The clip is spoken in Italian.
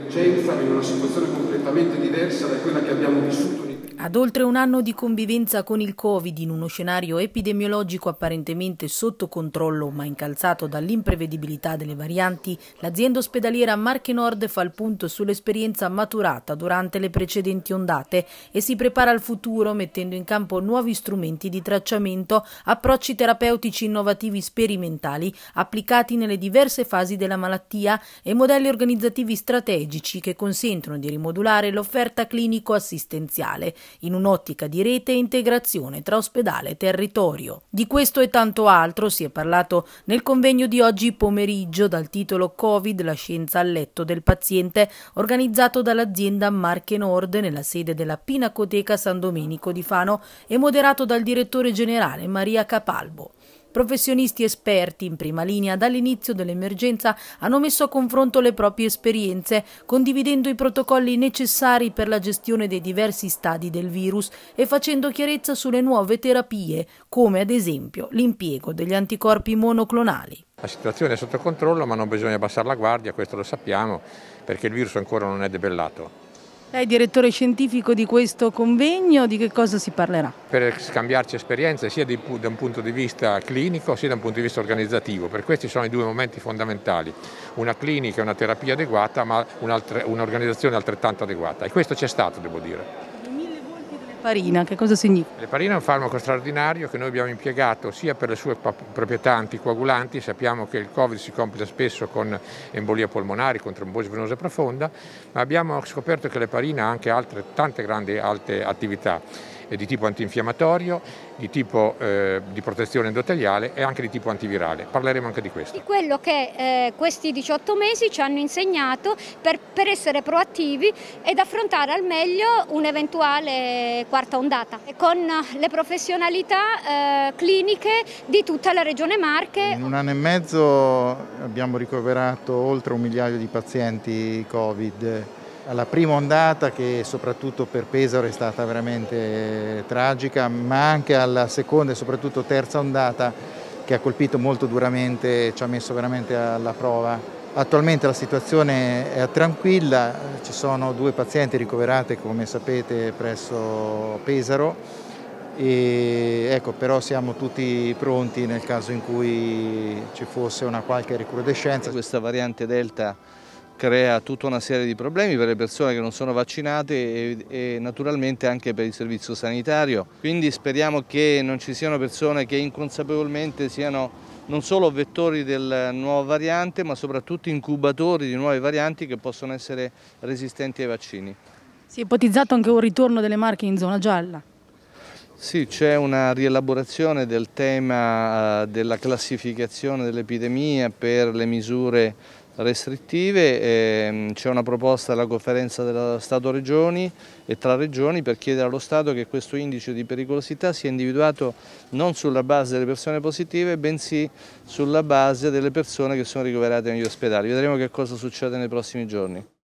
emergenza in una situazione completamente diversa da quella che abbiamo vissuto. Ad oltre un anno di convivenza con il Covid in uno scenario epidemiologico apparentemente sotto controllo ma incalzato dall'imprevedibilità delle varianti, l'azienda ospedaliera Marche Nord fa il punto sull'esperienza maturata durante le precedenti ondate e si prepara al futuro mettendo in campo nuovi strumenti di tracciamento, approcci terapeutici innovativi sperimentali applicati nelle diverse fasi della malattia e modelli organizzativi strategici che consentono di rimodulare l'offerta clinico-assistenziale in un'ottica di rete e integrazione tra ospedale e territorio. Di questo e tanto altro si è parlato nel convegno di oggi pomeriggio dal titolo Covid, la scienza al letto del paziente, organizzato dall'azienda Marche Nord nella sede della Pinacoteca San Domenico di Fano e moderato dal direttore generale Maria Capalbo. Professionisti esperti in prima linea dall'inizio dell'emergenza hanno messo a confronto le proprie esperienze, condividendo i protocolli necessari per la gestione dei diversi stadi del virus e facendo chiarezza sulle nuove terapie, come ad esempio l'impiego degli anticorpi monoclonali. La situazione è sotto controllo, ma non bisogna abbassare la guardia, questo lo sappiamo, perché il virus ancora non è debellato. Lei è direttore scientifico di questo convegno, di che cosa si parlerà? Per scambiarci esperienze sia da un punto di vista clinico sia da un punto di vista organizzativo, per questi sono i due momenti fondamentali, una clinica e una terapia adeguata ma un'organizzazione altrettanto adeguata e questo c'è stato, devo dire. L'eparina, che cosa significa? L'eparina è un farmaco straordinario che noi abbiamo impiegato sia per le sue proprietà anticoagulanti, sappiamo che il Covid si complica spesso con embolia polmonari, con trombosi venosa profonda, ma abbiamo scoperto che l'eparina ha anche tante grandi alte attività di tipo antinfiammatorio, di tipo di protezione endoteliale e anche di tipo antivirale. Parleremo anche di questo. Di quello che questi 18 mesi ci hanno insegnato per essere proattivi ed affrontare al meglio un'eventuale quarta ondata, con le professionalità cliniche di tutta la regione Marche. In un anno e mezzo abbiamo ricoverato oltre 1 migliaio di pazienti Covid. Alla prima ondata, che soprattutto per Pesaro è stata veramente tragica, ma anche alla seconda e soprattutto terza ondata che ha colpito molto duramente, ci ha messo veramente alla prova. Attualmente la situazione è tranquilla, ci sono 2 pazienti ricoverate come sapete presso Pesaro, però siamo tutti pronti nel caso in cui ci fosse una qualche recrudescenza. Questa variante Delta crea tutta una serie di problemi per le persone che non sono vaccinate e naturalmente anche per il servizio sanitario. Quindi speriamo che non ci siano persone che inconsapevolmente siano non solo vettori della nuova variante, ma soprattutto incubatori di nuove varianti che possono essere resistenti ai vaccini. Si è ipotizzato anche un ritorno delle Marche in zona gialla? Sì, c'è una rielaborazione del tema della classificazione dell'epidemia per le misure restrittive, c'è una proposta della conferenza dello Stato-Regioni e tra regioni per chiedere allo Stato che questo indice di pericolosità sia individuato non sulla base delle persone positive, bensì sulla base delle persone che sono ricoverate negli ospedali. Vedremo che cosa succede nei prossimi giorni.